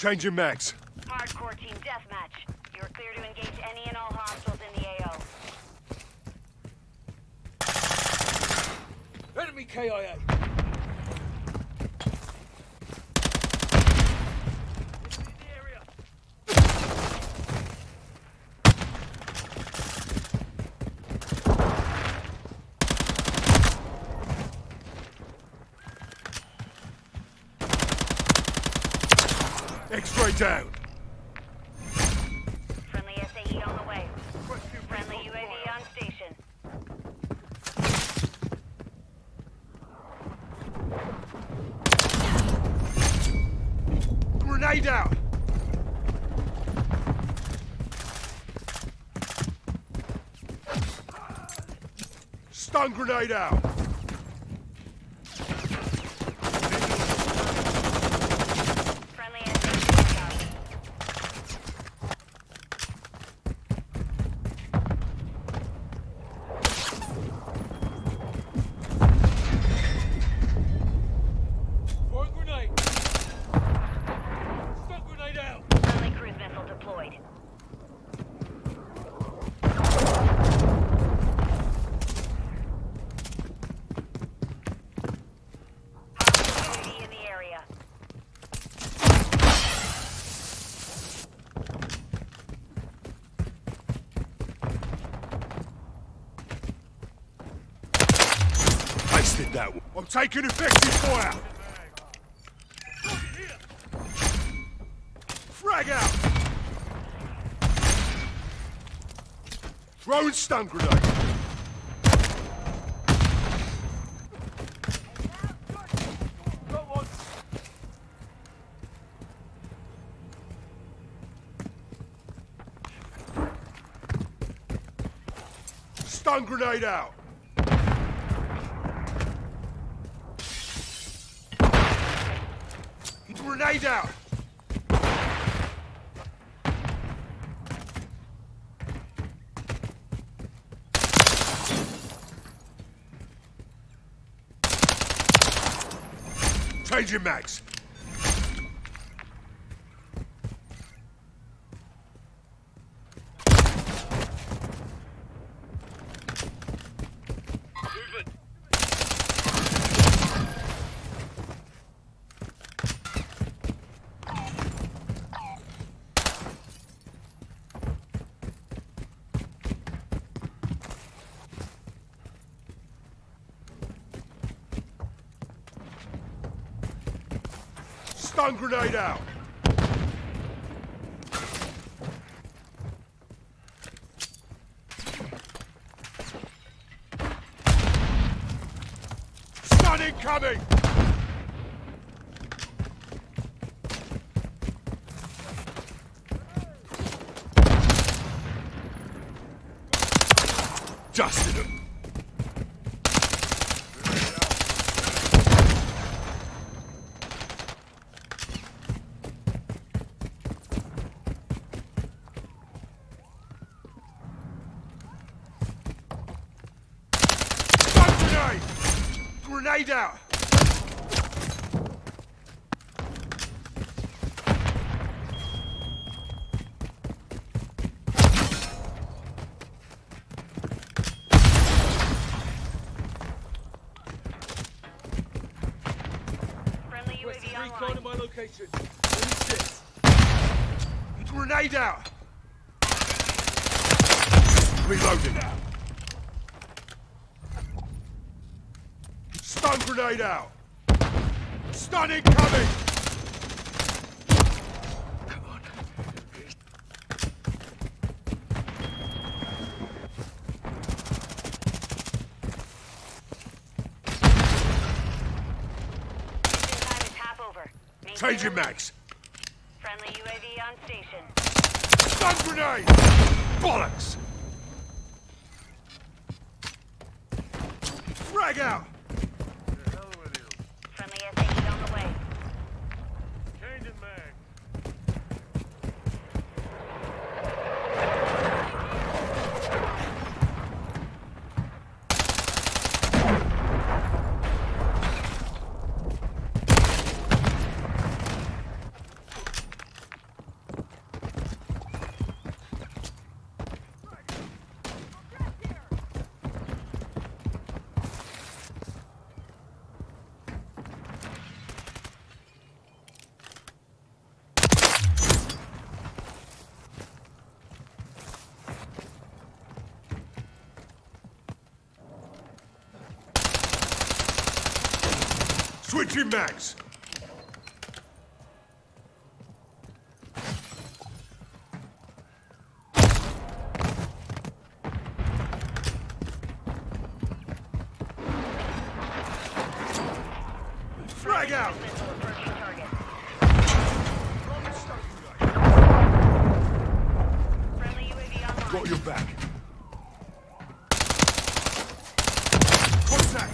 Changing mags. Hardcore team deathmatch. You are clear to engage any and all hostiles in the AO. Enemy KIA. X-ray down. Friendly SAE on the way. Friendly UAV on station. Grenade out. Stun grenade out. That one. I'm taking effective fire. Frag out. Throwing stun grenade. Stun grenade out. Grenade out! Changing mags. Stun grenade out! Stun incoming! Dusted him! Grenade out! Friendly UAV online. Recon in my location. Grenade out! Reloading. Stun grenade out! Stun incoming! Come on. Time is half over. Changing mags. Friendly UAV on station. Stun grenade! Bollocks! Frag out! Friendly SAE on the way. Changing mag. Switching mags. Frag out. Missile approaching target. Friendly UAV online. Got your back. Contact.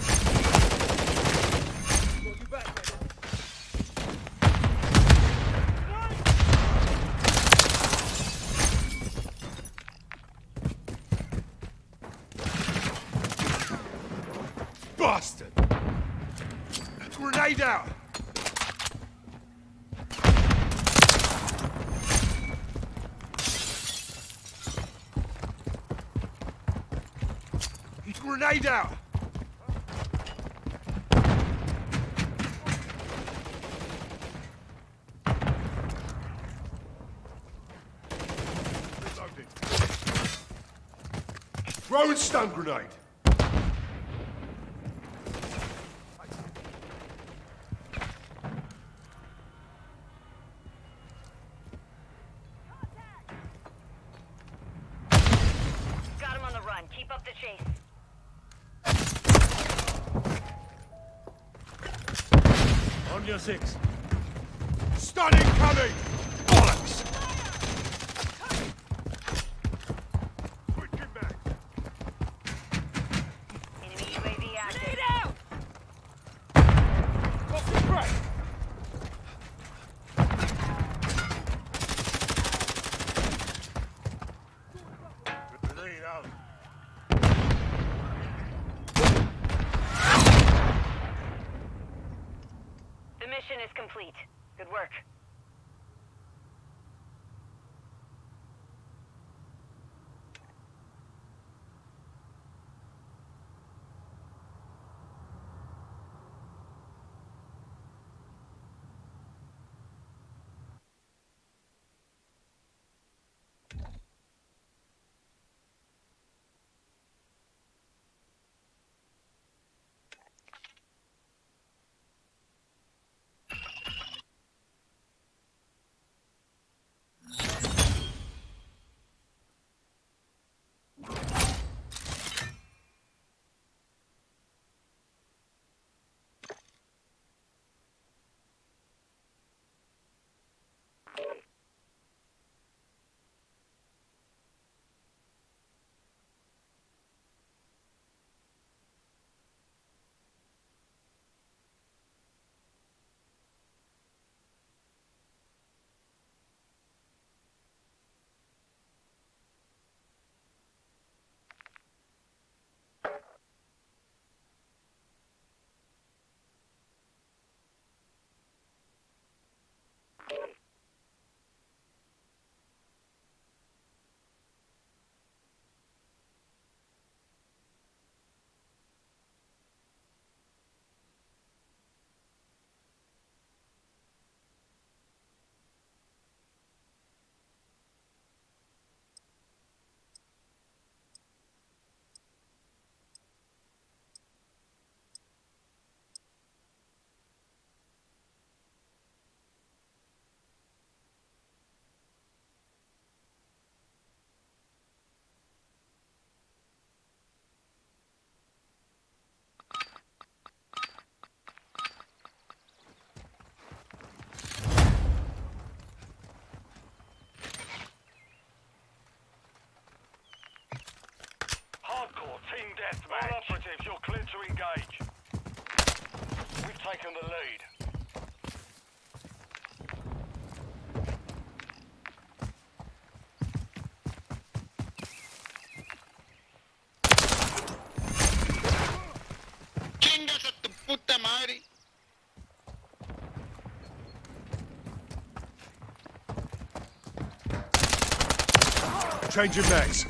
Got your back. Bastard. Grenade out. Grenade out! Reloading. Throwing stun grenade. Got him on the run. Keep up the chase. On your six. Stun incoming! Bollocks! Switching back. Enemy UAV active. Grenade out! Off the track! Grenade out. The mission is complete. Good work. Hardcore team deathmatch. All operatives, you're clear to engage. We've taken the lead. Chingas a tu puta madre. Changing mags.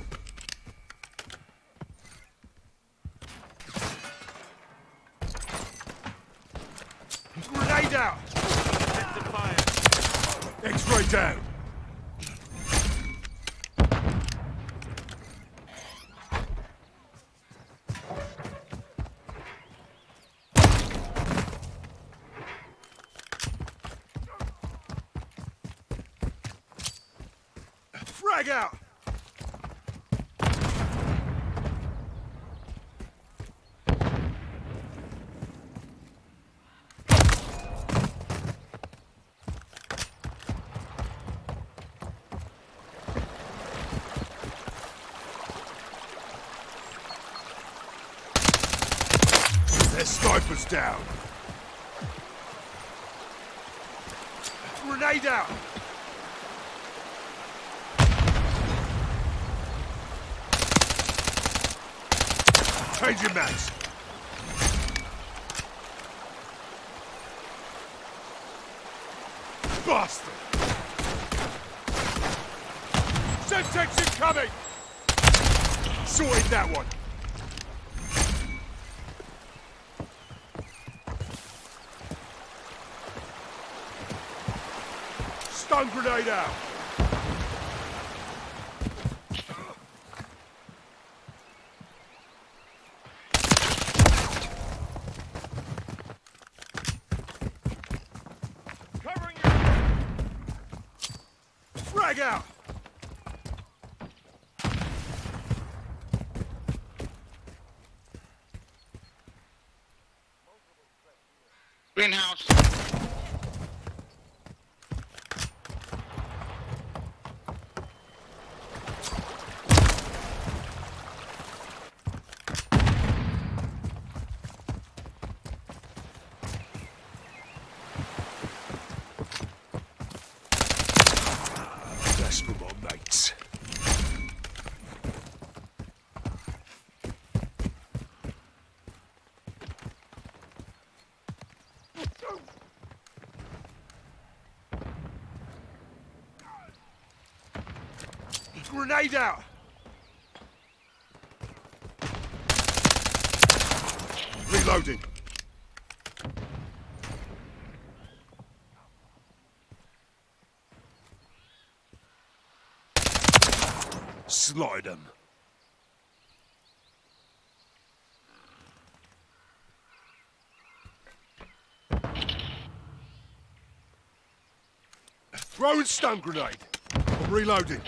Grenade out! Set to fire. X-ray down. Frag out! Their sniper's down. Grenade out! Change your mags. Bastard! Semtex incoming! Sorted that one. Stun grenade out. Covering you. Frag out. Greenhouse. That's for my mates. Grenade out! Reloading. Slide them. Throwing stun grenade. I'm reloading.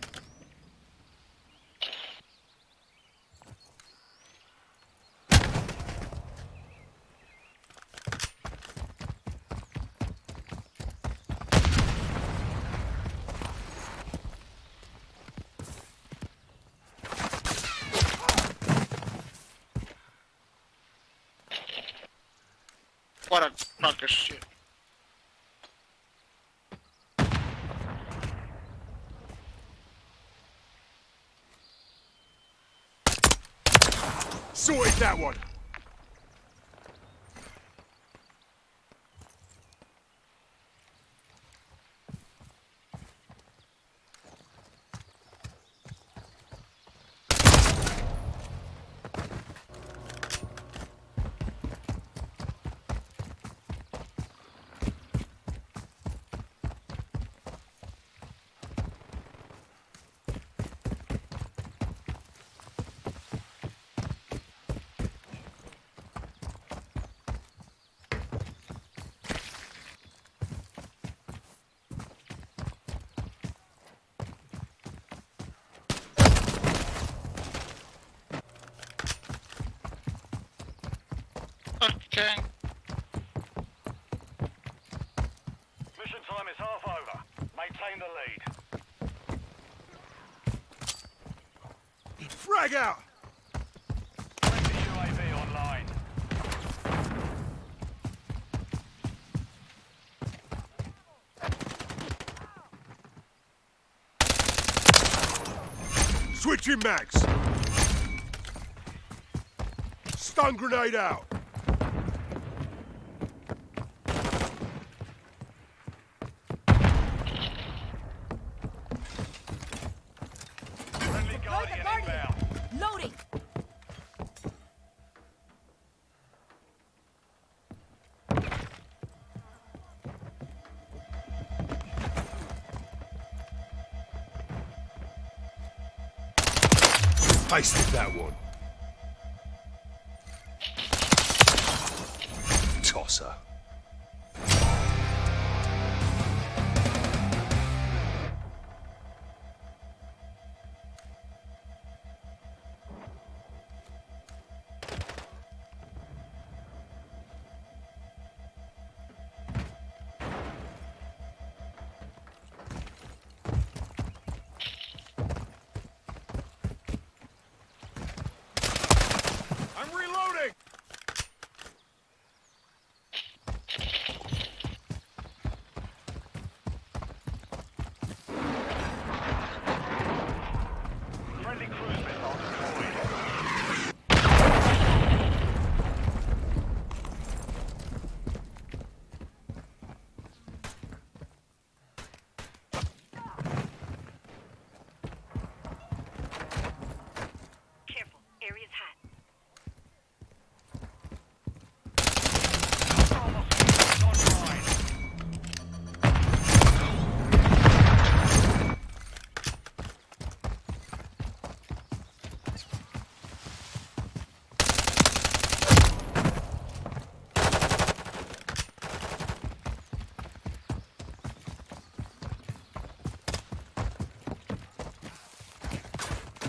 What a crock of shit. Sorted that one. Okay. Mission time is half over. Maintain the lead. Frag out! Friendly UAV online. Switching mags. Stun grenade out. Friendly Guardian inbound. Loading! Pasted that one. Tosser.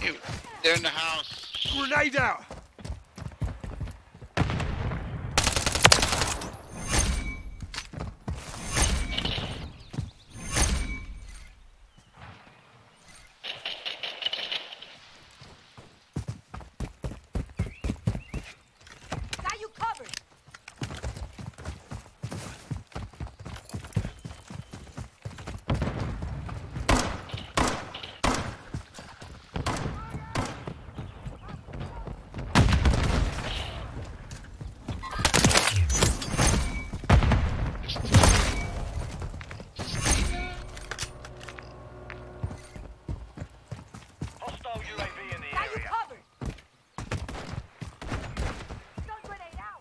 They're in the house. Grenade out! Got you covered. Hostile UAV in the Got you area. covered. Stun grenade out.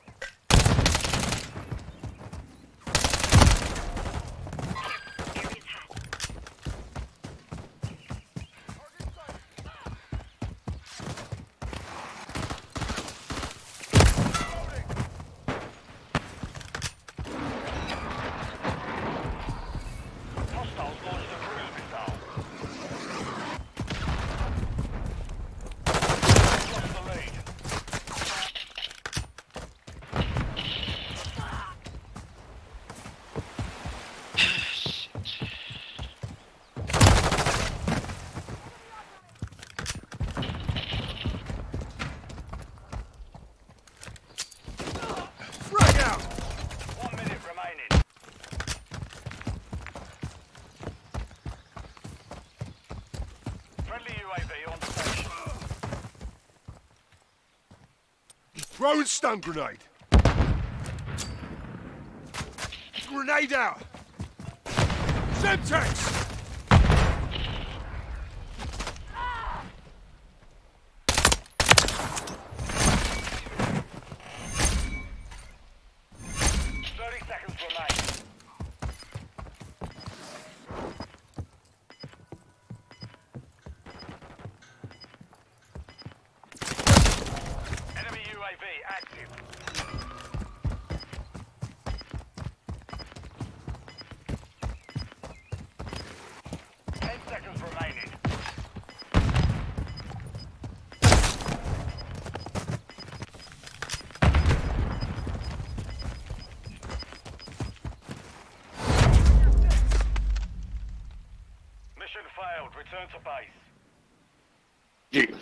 Area's hot. Hostiles launched a cruise missile. Lost the lead. Frag out! 1 minute remaining. Friendly UAV on station. Throwing stun grenade! Grenade out! Semtex! 30 seconds remain. Enemy UAV active. Ten seconds remaining. Mission failed. Return to base. Yeah.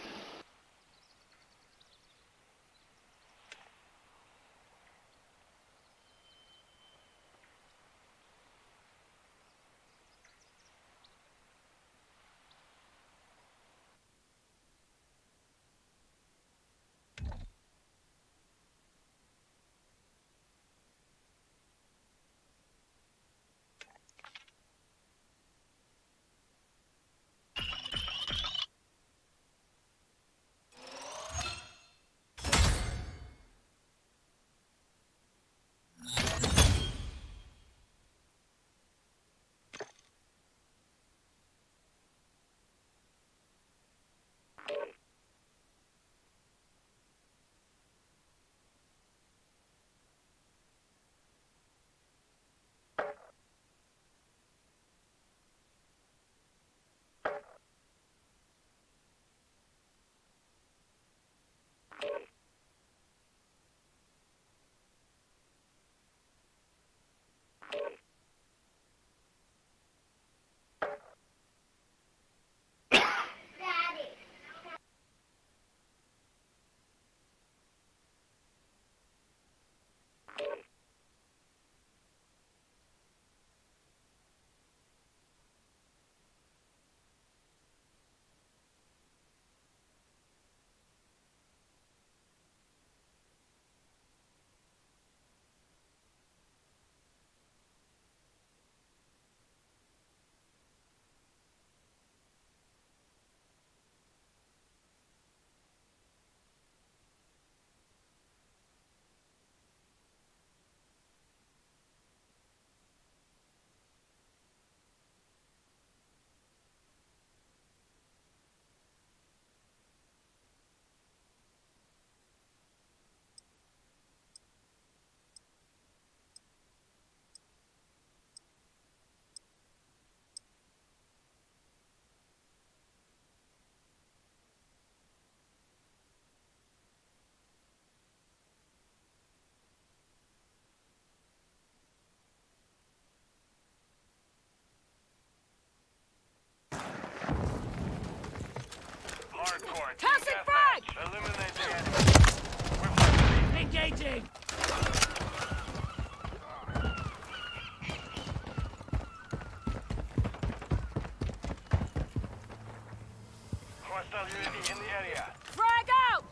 Hostile UAV in the area. Frag out!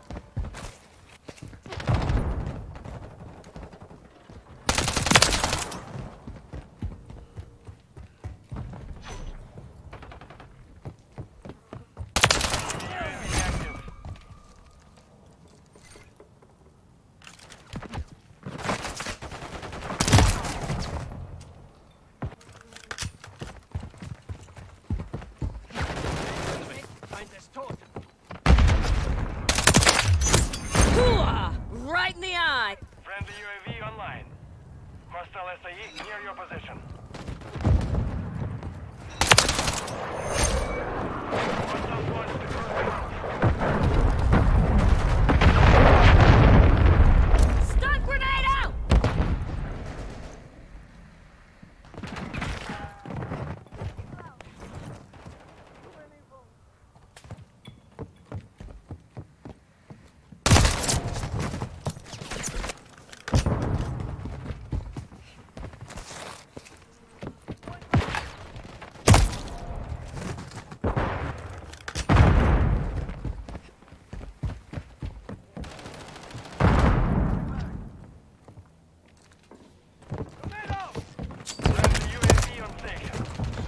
UAV active. Hooah! Right in the eye! Friendly UAV online. Hostile SAE near your position. Hostile launched the cruise. Stun grenade out! Friendly UAV on station.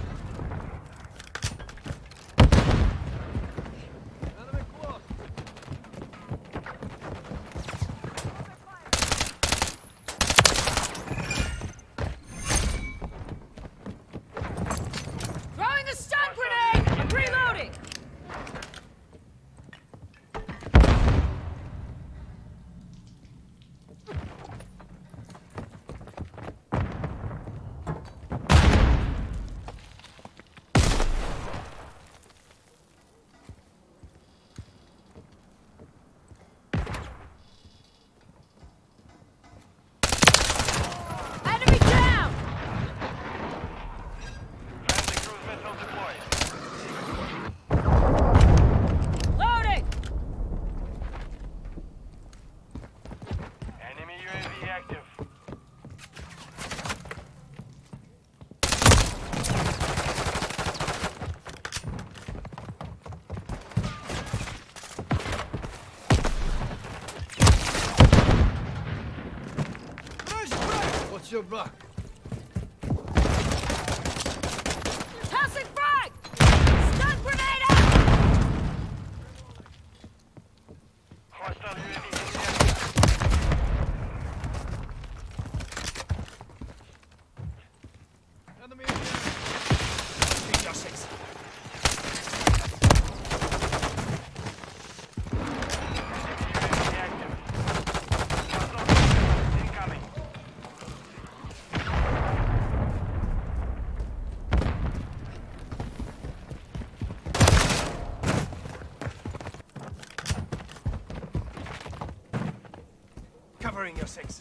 Throwing a stun grenade! Reloading! Enemy down! Friendly cruise missile deployed. Loading! Enemy UAV active. What's your back? Passing frag! Stun grenade out! Hostile UAV in the area. Enemy in the area. Danger 6. UAV active. Hostile cruise incoming. Covering your 6.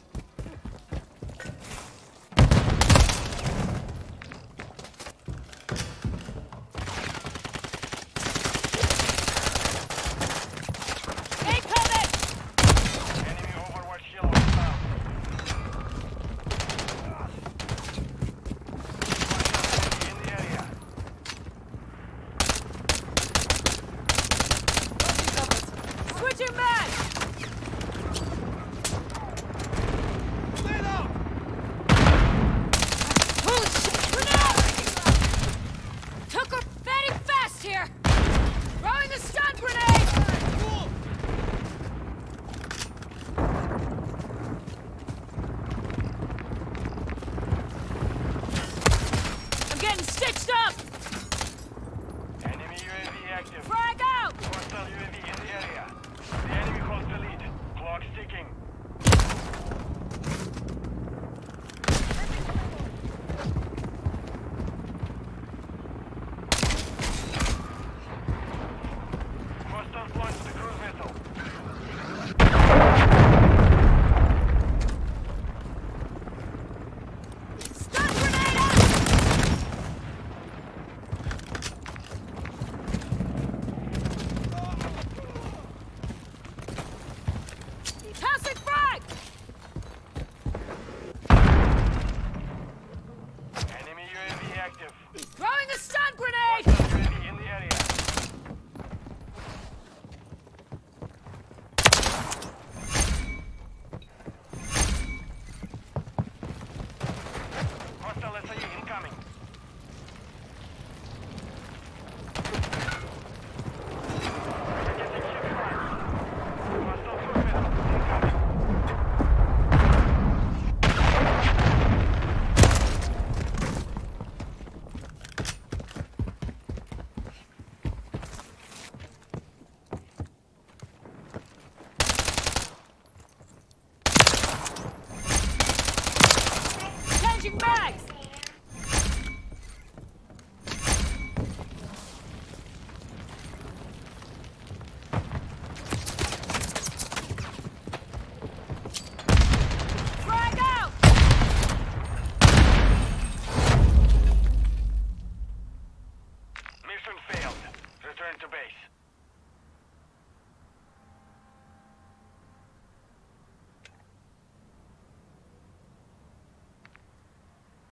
Incoming! Enemy overwatch shield found. In the area. Switching back! Stand up! Holy shit! Grenade! Took her very fast here! Throwing a stun grenade! I'm getting stitched up! Enemy UAV active. Frag out! Hostile UAV in the area. The enemy holds the lead. Clock ticking. Hostiles launched the